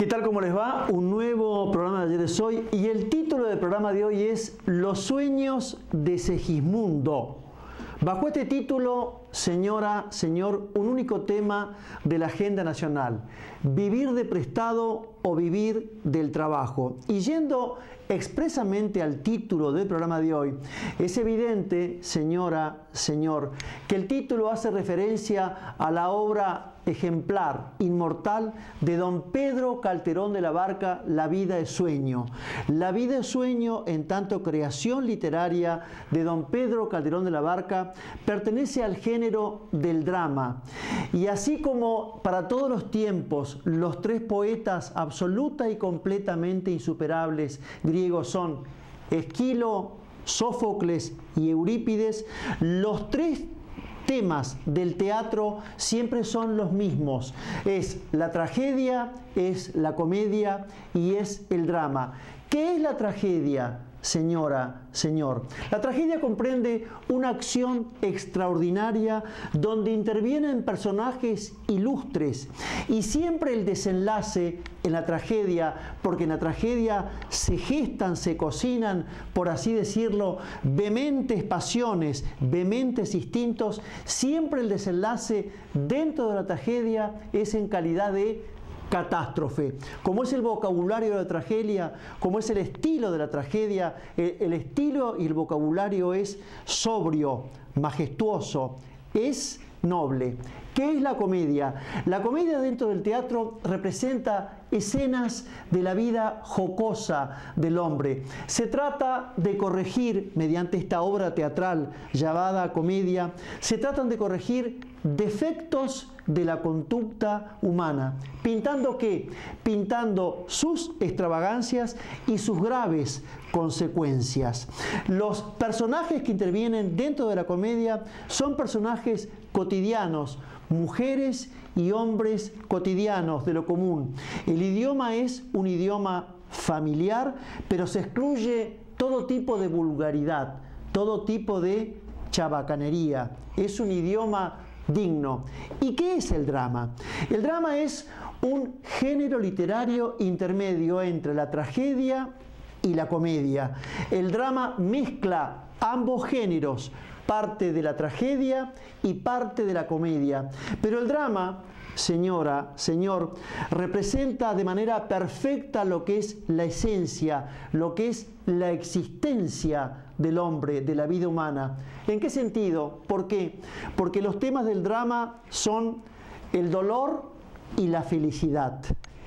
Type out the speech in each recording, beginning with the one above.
¿Qué tal? ¿Cómo les va? Un nuevo programa de Ayer es Hoy y el título del programa de hoy es Los sueños de Segismundo. Bajo este título, señora, señor, un único tema de la agenda nacional: vivir de prestado o vivir del trabajo. Y yendo expresamente al título del programa de hoy, es evidente, señora, señor, que el título hace referencia a la obra ejemplar, inmortal, de don Pedro Calderón de la Barca, La vida es sueño. La vida es sueño, en tanto creación literaria de don Pedro Calderón de la Barca, pertenece al género del drama. Y así como para todos los tiempos, los tres poetas absoluta y completamente insuperables griegos son Esquilo, Sófocles y Eurípides, los tres temas del teatro siempre son los mismos: es la tragedia, es la comedia y es el drama. ¿Qué es la tragedia, señora, señor? La tragedia comprende una acción extraordinaria donde intervienen personajes ilustres, y siempre el desenlace en la tragedia, porque en la tragedia se gestan, se cocinan, por así decirlo, vehementes pasiones, vehementes instintos, siempre el desenlace dentro de la tragedia es en calidad de catástrofe. Como es el vocabulario de la tragedia, como es el estilo de la tragedia, el estilo y el vocabulario es sobrio, majestuoso, es noble. ¿Qué es la comedia? La comedia dentro del teatro representa escenas de la vida jocosa del hombre. Se trata de corregir, mediante esta obra teatral llamada comedia, se tratan de corregir defectos de la conducta humana. ¿Pintando qué? Pintando sus extravagancias y sus graves consecuencias. Los personajes que intervienen dentro de la comedia son personajes cotidianos, mujeres y hombres cotidianos de lo común. El idioma es un idioma familiar, pero se excluye todo tipo de vulgaridad, todo tipo de chabacanería. Es un idioma digno. ¿Y qué es el drama? El drama es un género literario intermedio entre la tragedia y la comedia. El drama mezcla ambos géneros, parte de la tragedia y parte de la comedia. Pero el drama, señora, señor, representa de manera perfecta lo que es la esencia, lo que es la existencia del hombre, de la vida humana. ¿En qué sentido? ¿Por qué? Porque los temas del drama son el dolor y la felicidad,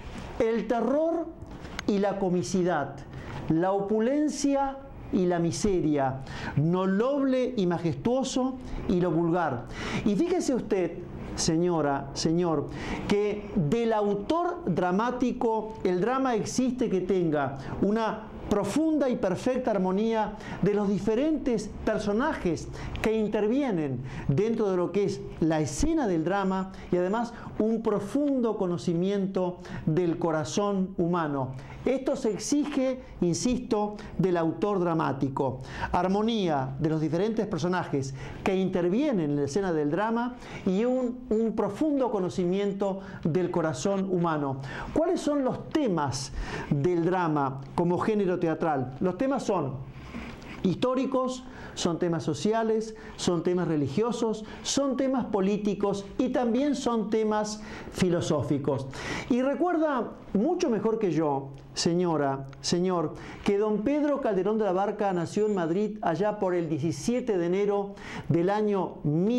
el terror y la comicidad, la opulencia y la miseria, lo noble y majestuoso y lo vulgar. Y fíjese usted, señora, señor, que del autor dramático el drama existe que tenga una profunda y perfecta armonía de los diferentes personajes que intervienen dentro de lo que es la escena del drama, y además un profundo conocimiento del corazón humano. Esto se exige, insisto, del autor dramático. Armonía de los diferentes personajes que intervienen en la escena del drama y un profundo conocimiento del corazón humano. ¿Cuáles son los temas del drama como género teatral? Los temas son históricos, son temas sociales, son temas religiosos, son temas políticos y también son temas filosóficos. Y recuerda mucho mejor que yo, señora, señor, que don Pedro Calderón de la Barca nació en Madrid allá por el 17 de enero del año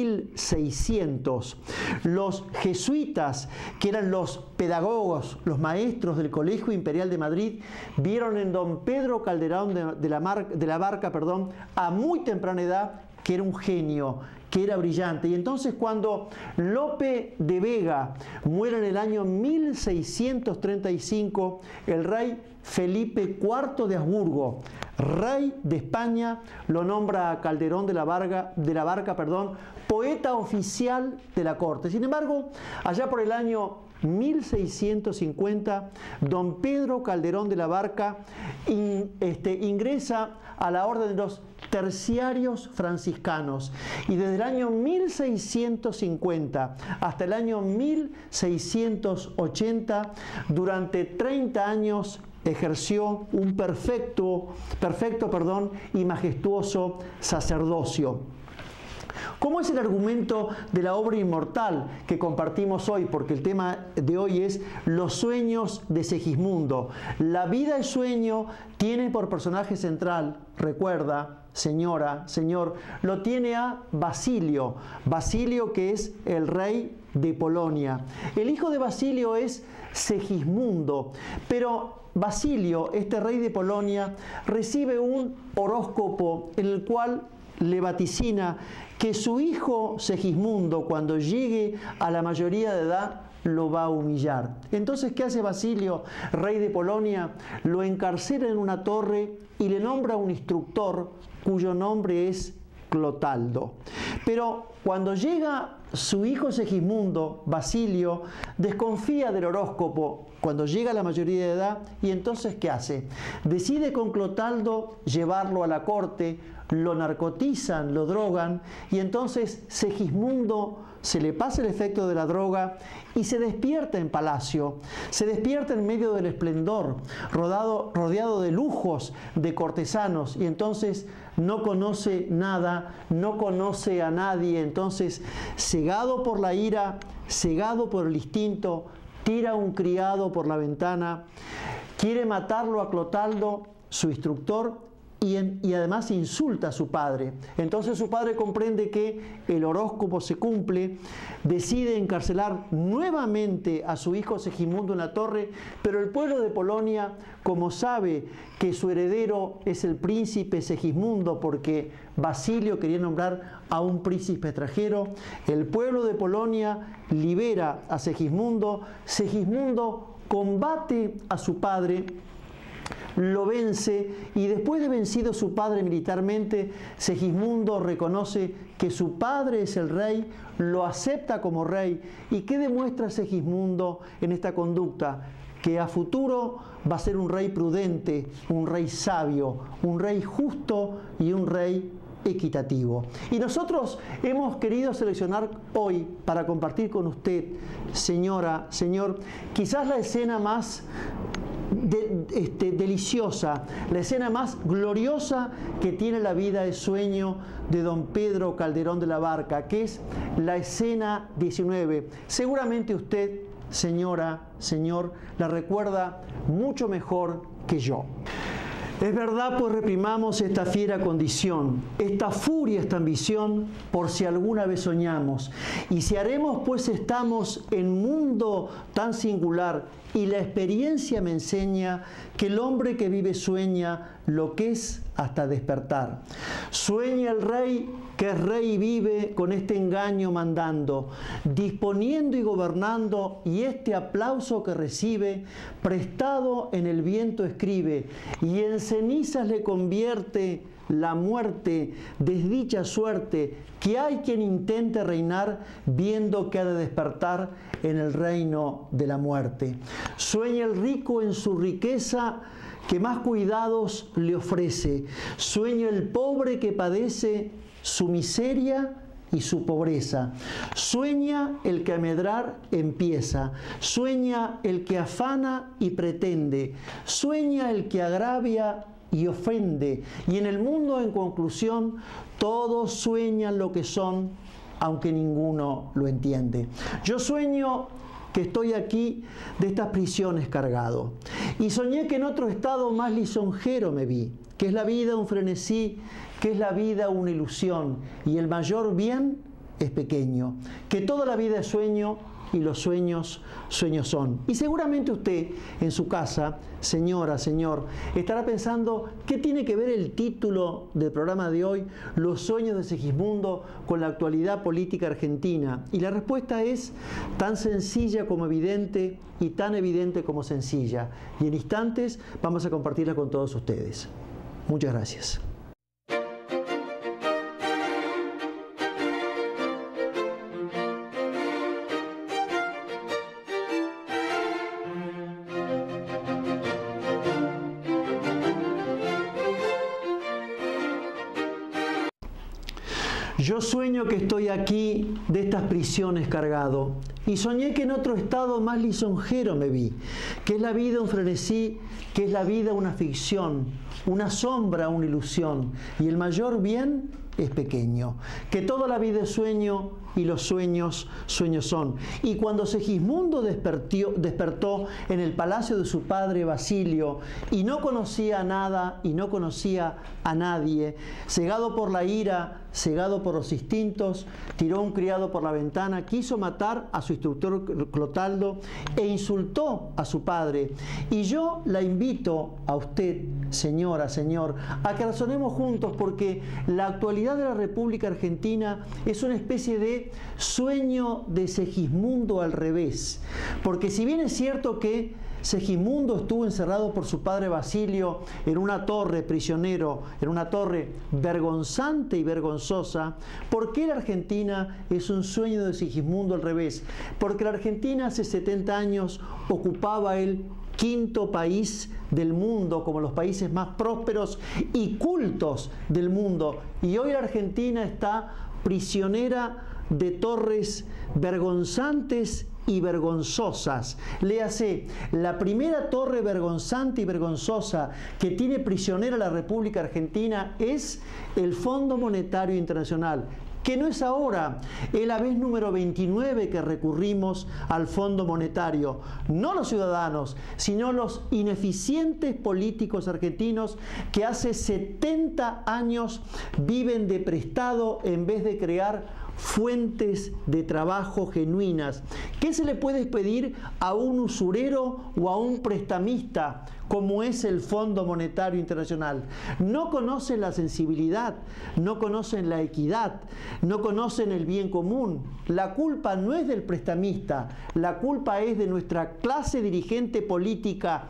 1600. Los jesuitas, que eran los pedagogos, los maestros del Colegio Imperial de Madrid, vieron en don Pedro Calderón de la Barca, a muy temprana edad, que era un genio, que era brillante. Y entonces, cuando Lope de Vega muere en el año 1635, el rey Felipe IV de Habsburgo, rey de España, lo nombra a Calderón de la Barca, poeta oficial de la corte. Sin embargo, allá por el año 1650, don Pedro Calderón de la Barca ingresa a la orden de los terciarios franciscanos, y desde el año 1650 hasta el año 1680, durante 30 años, ejerció un perfecto y majestuoso sacerdocio. ¿Cómo es el argumento de la obra inmortal que compartimos hoy? Porque el tema de hoy es los sueños de Segismundo. La vida es sueño, tiene por personaje central, recuerda, señora, señor, lo tiene a Basilio. Basilio, que es el rey de Polonia. El hijo de Basilio es Segismundo, pero Basilio, este rey de Polonia, recibe un horóscopo en el cual le vaticina que su hijo Segismundo, cuando llegue a la mayoría de edad, lo va a humillar. Entonces, ¿qué hace Basilio, rey de Polonia? Lo encarcela en una torre y le nombra un instructor cuyo nombre es Clotaldo. Pero cuando llega su hijo Segismundo, Basilio desconfía del horóscopo cuando llega a la mayoría de edad, y entonces ¿qué hace? Decide con Clotaldo llevarlo a la corte, lo narcotizan, lo drogan, y entonces Segismundo se le pasa el efecto de la droga y se despierta en palacio, se despierta en medio del esplendor, rodeado de lujos, de cortesanos, y entonces no conoce nada, no conoce a nadie. Entonces, cegado por la ira, cegado por el instinto, tira a un criado por la ventana, quiere matarlo a Clotaldo, su instructor, y además insulta a su padre. Entonces su padre comprende que el horóscopo se cumple, decide encarcelar nuevamente a su hijo Segismundo en la torre, pero el pueblo de Polonia, como sabe que su heredero es el príncipe Segismundo, porque Basilio quería nombrar a un príncipe extranjero, el pueblo de Polonia libera a Segismundo. Segismundo combate a su padre, lo vence, y después de vencido su padre militarmente, Segismundo reconoce que su padre es el rey, lo acepta como rey. ¿Y qué demuestra Segismundo en esta conducta? Que a futuro va a ser un rey prudente, un rey sabio, un rey justo y un rey equitativo. Y nosotros hemos querido seleccionar hoy para compartir con usted, señora, señor, quizás la escena más deliciosa, la escena más gloriosa que tiene la vida de sueño de don Pedro Calderón de la Barca, que es la escena 19. Seguramente usted, señora, señor, la recuerda mucho mejor que yo. Es verdad, pues reprimamos esta fiera condición, esta furia, esta ambición, por si alguna vez soñamos. Y si haremos, pues estamos en mundo tan singular, y la experiencia me enseña que el hombre que vive sueña lo que es hasta despertar. Sueña el rey que es rey y vive con este engaño mandando, disponiendo y gobernando, y este aplauso que recibe, prestado en el viento escribe, y en cenizas le convierte la muerte, desdicha suerte, que hay quien intente reinar viendo que ha de despertar en el reino de la muerte. Sueña el rico en su riqueza que más cuidados le ofrece. Sueña el pobre que padece su miseria y su pobreza. Sueña el que a medrar empieza. Sueña el que afana y pretende. Sueña el que agravia y ofende. Y en el mundo, en conclusión, todos sueñan lo que son, aunque ninguno lo entiende. Yo sueño que estoy aquí de estas prisiones cargado, y soñé que en otro estado más lisonjero me vi, que es la vida un frenesí, que es la vida una ilusión, y el mayor bien es pequeño, que toda la vida es sueño, y los sueños, sueños son. Y seguramente usted, en su casa, señora, señor, estará pensando, ¿qué tiene que ver el título del programa de hoy, Los sueños de Segismundo, con la actualidad política argentina? Y la respuesta es tan sencilla como evidente, y tan evidente como sencilla. Y en instantes vamos a compartirla con todos ustedes. Muchas gracias. Yo sueño que estoy aquí de estas prisiones cargado, y soñé que en otro estado más lisonjero me vi, que es la vida un frenesí, que es la vida una ficción, una sombra, una ilusión, y el mayor bien es pequeño, que toda la vida es sueño y los sueños, sueños son. Y cuando Segismundo despertó en el palacio de su padre Basilio y no conocía nada y no conocía a nadie, cegado por la ira, cegado por los instintos, tiró un criado por la ventana, quiso matar a su instructor Clotaldo e insultó a su padre. Y yo la invito a usted, señora, señor, a que razonemos juntos, porque la actualidad de la República Argentina es una especie de sueño de Segismundo al revés. Porque si bien es cierto que Segismundo estuvo encerrado por su padre Basilio en una torre, prisionero, en una torre vergonzante y vergonzosa, ¿por qué la Argentina es un sueño de Segismundo al revés? Porque la Argentina hace 70 años ocupaba el quinto país del mundo, como los países más prósperos y cultos del mundo, y hoy la Argentina está prisionera de torres vergonzantes y vergonzosas. Léase, la primera torre vergonzante y vergonzosa que tiene prisionera la República Argentina es el Fondo Monetario Internacional, que no es ahora, es la vez número 29 que recurrimos al Fondo Monetario. No los ciudadanos, sino los ineficientes políticos argentinos que hace 70 años viven de prestado en vez de crear fuentes de trabajo genuinas. ¿Qué se le puede pedir a un usurero o a un prestamista como es el Fondo Monetario Internacional? No conocen la sensibilidad, no conocen la equidad, no conocen el bien común. La culpa no es del prestamista, la culpa es de nuestra clase dirigente política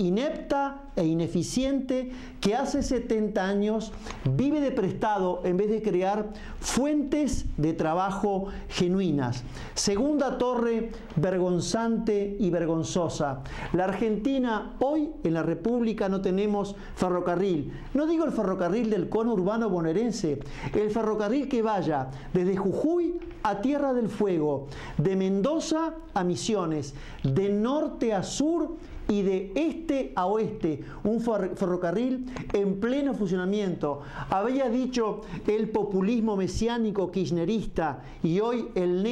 inepta e ineficiente que hace 70 años vive de prestado en vez de crear fuentes de trabajo genuinas. Segunda torre vergonzante y vergonzosa. La Argentina, hoy en la República no tenemos ferrocarril. No digo el ferrocarril del cono urbano bonaerense, el ferrocarril que vaya desde Jujuy a Tierra del Fuego, de Mendoza a Misiones, de norte a sur y de este a oeste, un ferrocarril en pleno funcionamiento. Había dicho el populismo mesiánico kirchnerista y hoy el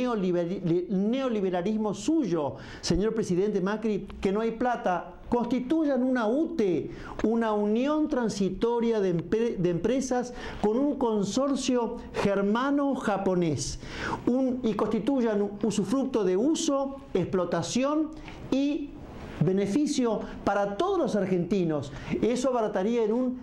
neoliberalismo suyo, señor presidente Macri, que no hay plata. Constituyan una UTE, una unión transitoria de empresas con un consorcio germano-japonés, y constituyan un usufructo de uso, explotación y beneficio para todos los argentinos. Eso abarataría en un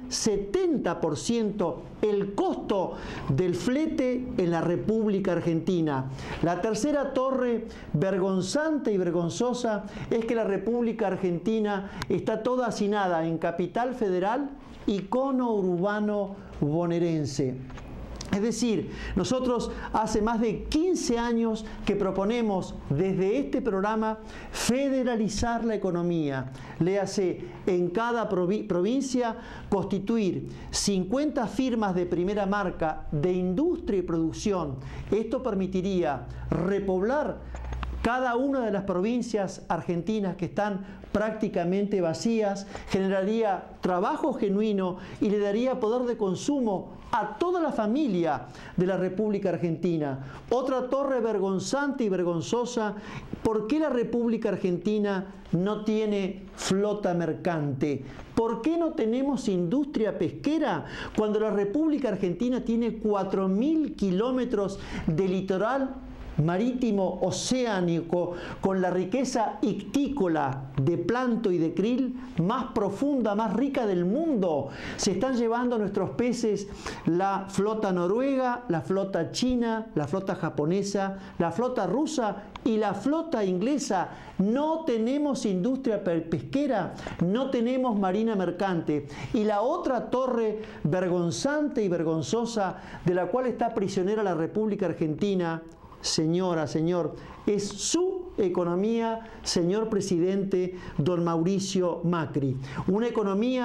70% el costo del flete en la República Argentina. La tercera torre vergonzante y vergonzosa es que la República Argentina está toda hacinada en Capital Federal y cono urbano bonaerense. Es decir, nosotros hace más de 15 años que proponemos desde este programa federalizar la economía. Léase, en cada provincia constituir 50 firmas de primera marca de industria y producción. Esto permitiría repoblar cada una de las provincias argentinas que están prácticamente vacías, generaría trabajo genuino y le daría poder de consumo a toda la familia de la República Argentina. Otra torre vergonzante y vergonzosa, ¿por qué la República Argentina no tiene flota mercante? ¿Por qué no tenemos industria pesquera cuando la República Argentina tiene 4.000 kilómetros de litoral marítimo oceánico con la riqueza ictícola de planto y de krill más profunda, más rica del mundo? Se están llevando nuestros peces la flota noruega, la flota china, la flota japonesa, la flota rusa y la flota inglesa. No tenemos industria pesquera, no tenemos marina mercante. Y la otra torre vergonzante y vergonzosa de la cual está prisionera la República Argentina, señora, señor, es su economía, señor presidente don Mauricio Macri. Una economía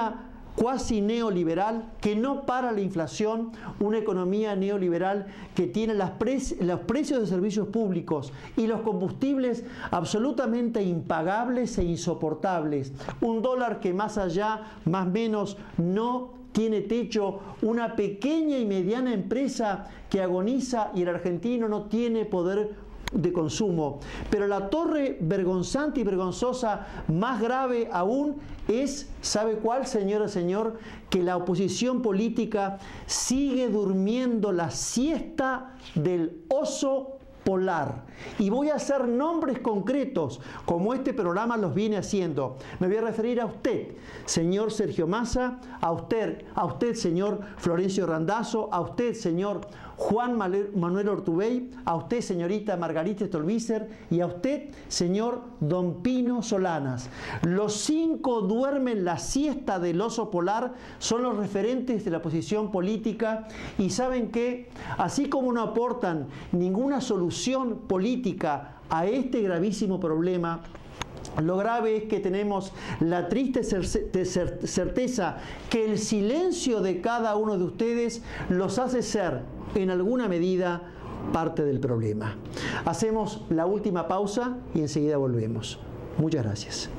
cuasi neoliberal que no para la inflación, una economía neoliberal que tiene los precios de servicios públicos y los combustibles absolutamente impagables e insoportables, un dólar que más allá, más menos, no tiene techo, una pequeña y mediana empresa que agoniza y el argentino no tiene poder de consumo. Pero la torre vergonzante y vergonzosa más grave aún es, ¿sabe cuál, señora, señor? Que la oposición política sigue durmiendo la siesta del oso polar. Y voy a hacer nombres concretos, como este programa los viene haciendo. Me voy a referir a usted, señor Sergio Massa, a usted, señor Florencio Randazzo, a usted, señor Juan Manuel Ortubey, a usted, señorita Margarita Stolbizer, y a usted, señor Don Pino Solanas. Los 5 duermen la siesta del oso polar, son los referentes de la oposición política, y ¿saben qué? Así como no aportan ninguna solución política a este gravísimo problema, lo grave es que tenemos la triste certeza que el silencio de cada uno de ustedes los hace ser, en alguna medida, parte del problema. Hacemos la última pausa y enseguida volvemos. Muchas gracias.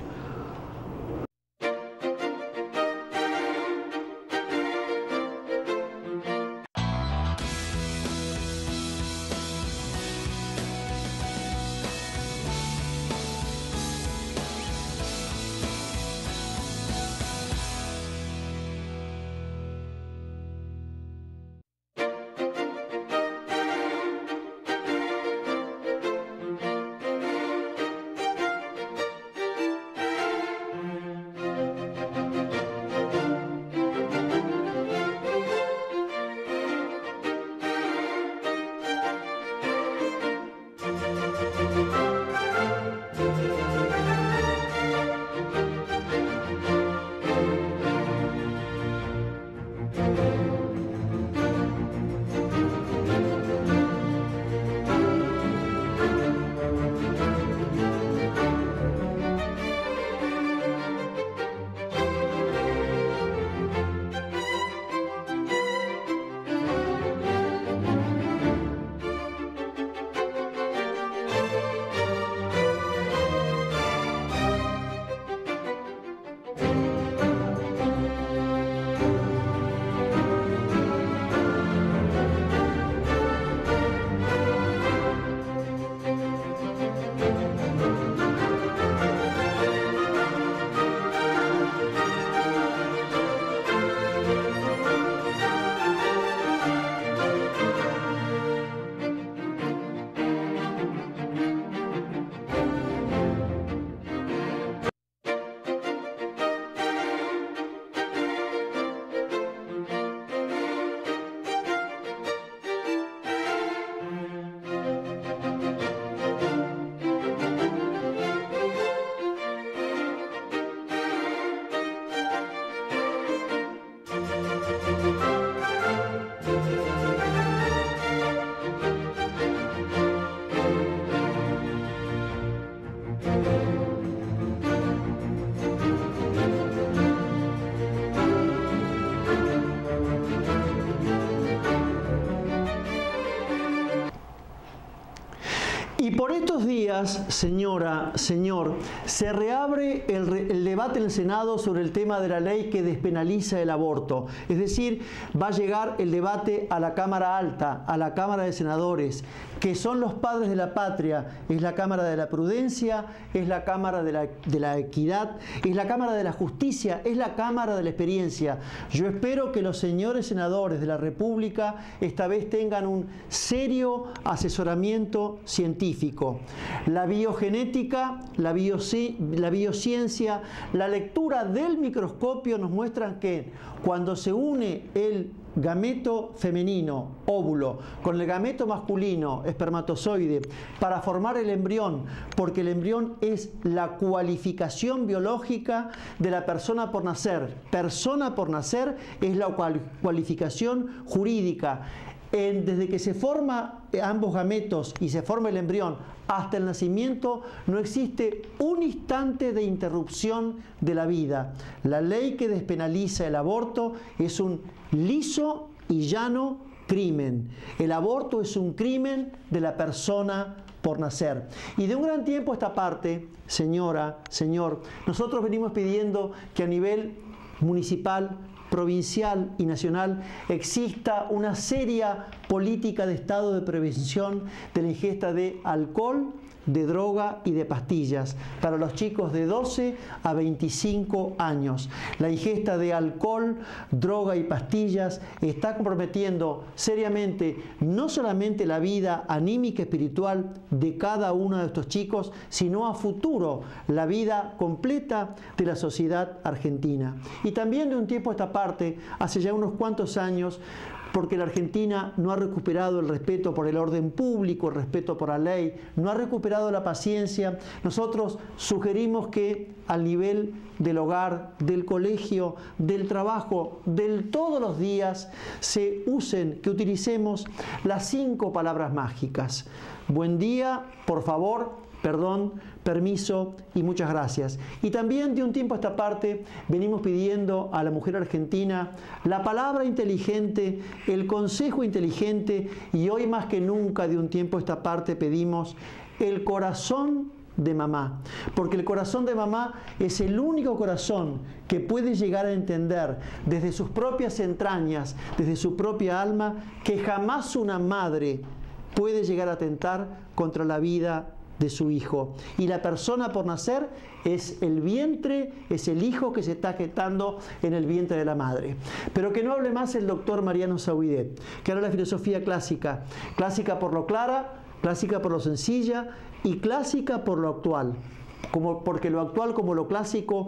Y por estos días, señora, señor, se reabre el debate en el Senado sobre el tema de la ley que despenaliza el aborto. Es decir, va a llegar el debate a la Cámara Alta, a la Cámara de Senadores, que son los padres de la patria. Es la Cámara de la Prudencia, es la Cámara de la Equidad, es la Cámara de la Justicia, es la Cámara de la Experiencia. Yo espero que los señores senadores de la República esta vez tengan un serio asesoramiento científico. La biogenética, la biociencia, la lectura del microscopio nos muestran que cuando se une el gameto femenino, óvulo, con el gameto masculino, espermatozoide, para formar el embrión, porque el embrión es la cualificación biológica de la persona por nacer. Persona por nacer es la cualificación jurídica. desde que se forma ambos gametos y se forma el embrión hasta el nacimiento, no existe un instante de interrupción de la vida. La ley que despenaliza el aborto es un liso y llano crimen. El aborto es un crimen de la persona por nacer. Y de un gran tiempo a esta parte, señora, señor, nosotros venimos pidiendo que a nivel municipal, provincial y nacional exista una seria política de estado de prevención de la ingesta de alcohol, de droga y de pastillas para los chicos de 12 a 25 años. La ingesta de alcohol, droga y pastillas está comprometiendo seriamente no solamente la vida anímica y espiritual de cada uno de estos chicos, sino a futuro la vida completa de la sociedad argentina. Y también de un tiempo a esta parte, hace ya unos cuantos años, porque la Argentina no ha recuperado el respeto por el orden público, el respeto por la ley, no ha recuperado la paciencia. Nosotros sugerimos que al nivel del hogar, del colegio, del trabajo, del todos los días, que utilicemos las 5 palabras mágicas. Buen día, por favor, perdón, permiso y muchas gracias. Y también de un tiempo a esta parte venimos pidiendo a la mujer argentina la palabra inteligente, el consejo inteligente, y hoy más que nunca de un tiempo a esta parte pedimos el corazón de mamá, porque el corazón de mamá es el único corazón que puede llegar a entender desde sus propias entrañas, desde su propia alma, que jamás una madre puede llegar a atentar contra la vida de su hijo. Y la persona por nacer es el vientre, es el hijo que se está gestando en el vientre de la madre. Pero que no hable más el doctor Mariano Sauidet, que habla de la filosofía clásica, clásica por lo clara, clásica por lo sencilla y clásica por lo actual, porque lo actual como lo clásico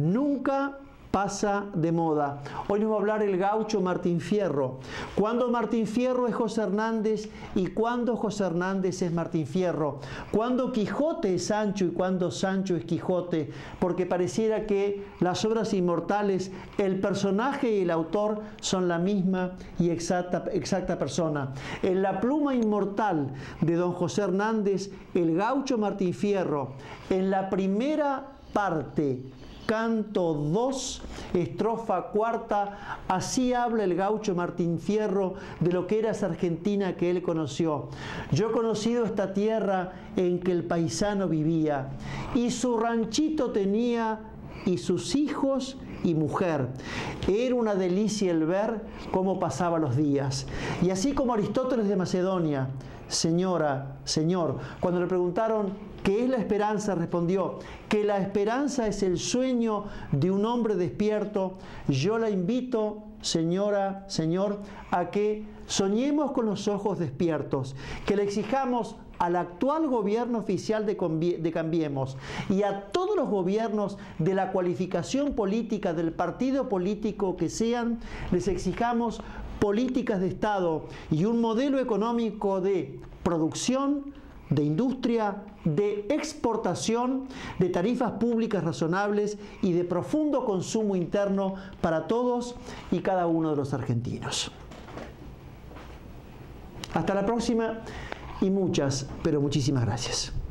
nunca pasa de moda. Hoy nos va a hablar el gaucho Martín Fierro. ¿Cuándo Martín Fierro es José Hernández y cuándo José Hernández es Martín Fierro? ¿Cuándo Quijote es Sancho y cuándo Sancho es Quijote? Porque pareciera que las obras inmortales, el personaje y el autor son la misma y exacta persona. En la pluma inmortal de don José Hernández, el gaucho Martín Fierro, en la primera parte, Canto 2, estrofa 4, así habla el gaucho Martín Fierro de lo que era esa Argentina que él conoció. Yo he conocido esta tierra en que el paisano vivía, y su ranchito tenía, y sus hijos y mujer. Era una delicia el ver cómo pasaban los días. Y así como Aristóteles de Macedonia, señora, señor, cuando le preguntaron ¿qué es la esperanza?, respondió que la esperanza es el sueño de un hombre despierto. Yo la invito, señora, señor, a que soñemos con los ojos despiertos, que le exijamos al actual gobierno oficial de Cambiemos y a todos los gobiernos de la cualificación política del partido político que sean, les exijamos políticas de Estado y un modelo económico de producción, de industria, de exportación, de tarifas públicas razonables y de profundo consumo interno para todos y cada uno de los argentinos. Hasta la próxima y muchas, pero muchísimas gracias.